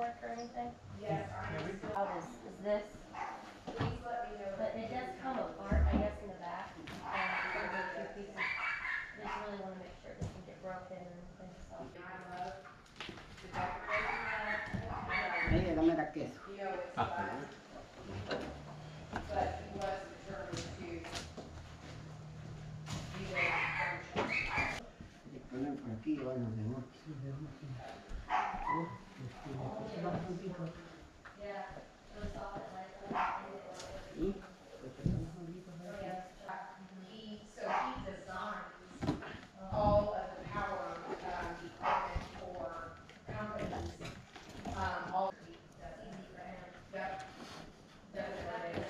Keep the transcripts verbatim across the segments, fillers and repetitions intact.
contract or anything? Yes, I am. How is, is this? Please let me know. But it does come apart, I guess, in the back. Um, because of the two pieces. I just really want to make sure it doesn't get broken or anything, so. I love the decoration that. Ella dame la queso. You know, it's flat. But he was determined to be there. Le ponen por aquí y van los demás. Yeah, it was all at like. ¿Y? He, so he designs all of the power um, equipment for companies. Um, all that's easy for him. Yep. Definitely.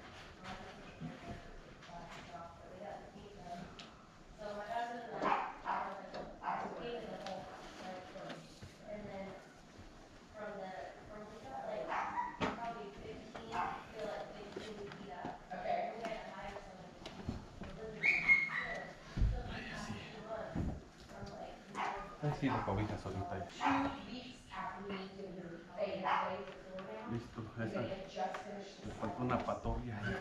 So my husband and I, I painted the whole like, and then from the, from we got like probably fifteen, I feel like fifteen feet up. Okay. We had to hire someone to live there. So we had two months from like. Ay, sí, la cobija solita ahí. Two weeks after we did the eight days of Florida, Listo, they esa. had just finished Le falta una patoria ahí.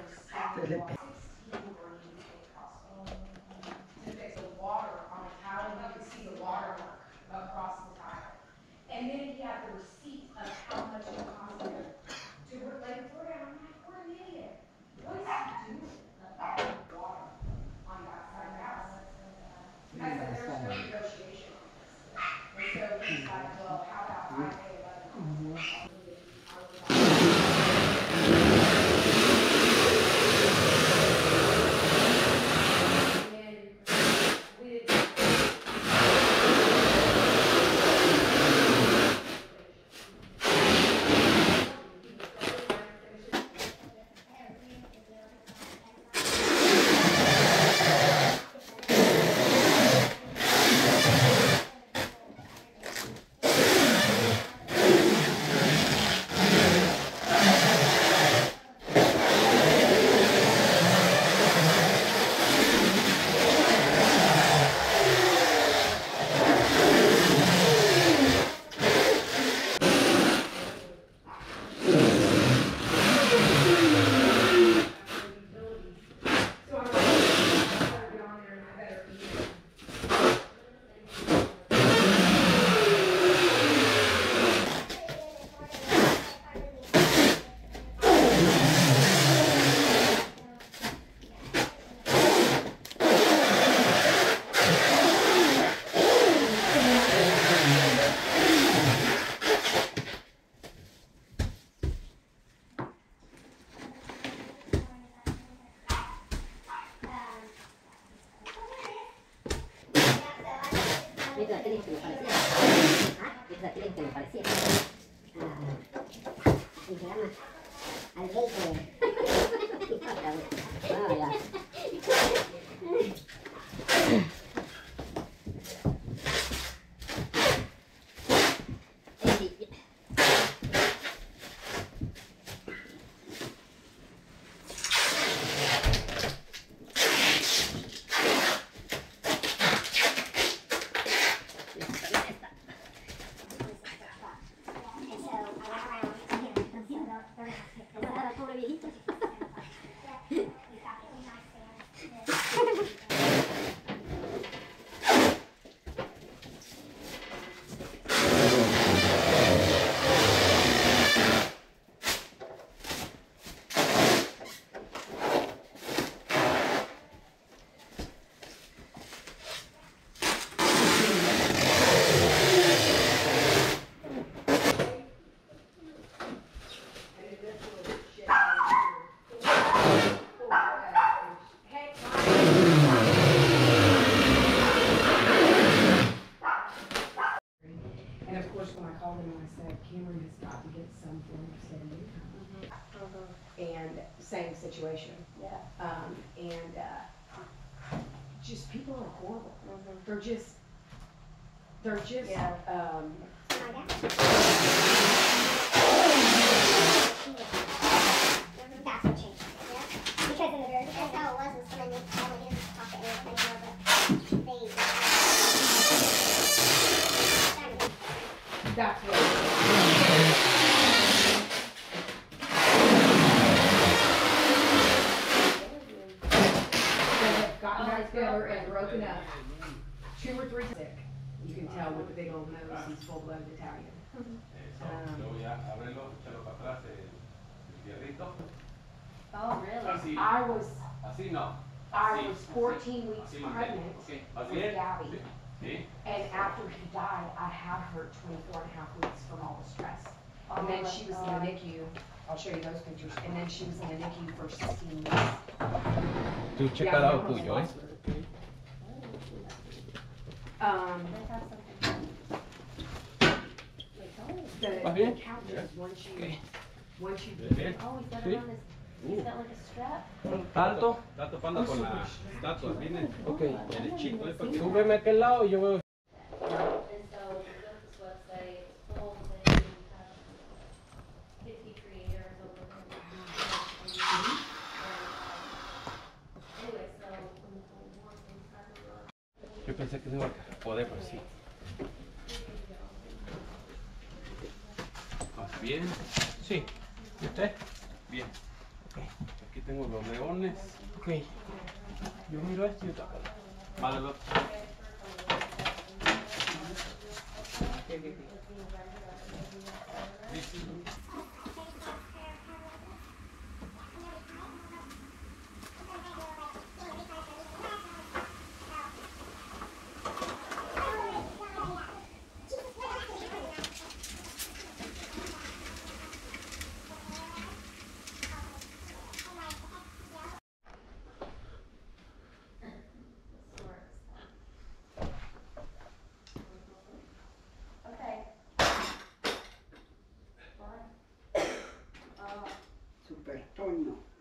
to fix the water on the tile, and you could see the water mark across the tile. And then he had the receipt of how much it cost him to work like Florida. I'm like, what an idiot. What is he doing? Water on that side of the house. I said, there's no negotiation on this. And so he's like, well, how about I pay eleven? Esa actriz que me parecía. ¿Ah? Esa actriz que me parecía. Ah, ¿cómo se llama? Alberto. Ah, ya. And of course, when I called him and I said, Cameron has got to get some form of steady income. And same situation. Yeah. Um, and, uh, just people are horrible. Mhm. They're just, they're just, Yeah. um, That's what changed it, yeah? Because in the very, that's how it was, was somebody would call in and talk to everybody, but they, that's what. enough. Two or three sick. You can tell with the big old nose, he's full-blooded Italian. Luego ya ábrelo, échalo para atrás el fierrito. Oh, really? Así, I was, así no. I Así, was así, fourteen weeks así mantén. pregnant Ok, ¿vas with bien? Gabby. Sí. And after he died, I had her twenty-four and a half weeks from all the stress. And Oh then my she was in the God. N I C U. I'll show you those pictures. And then she was in the N I C U for sixteen weeks. Tú Yeah, checa al lado my tuyo, ¿eh? hospital. Um, They have something. Wait, oh. the, ¿Vas the bien? couches, Yeah. once you, Okay. once you. Bien. Oh, he's got Sí. it on his, he's got like a strap. Alto. Está topando con la estatua, viene. Ok. Derechito, ¿eh? Para que- Tú veme a aquel lado y yo veo. And so we built this website, the whole thing, we have fifty creators over there. And, um, Anyway, so when the whole war thing started, Yo pensé que no iba a poder, pero sí. ¿Vas bien? Sí. ¿Y usted? Bien. Aquí tengo los leones. Ok. Yo miro esto y yo tapo. Vale, lo- okay. Fine. Uh, Super tono.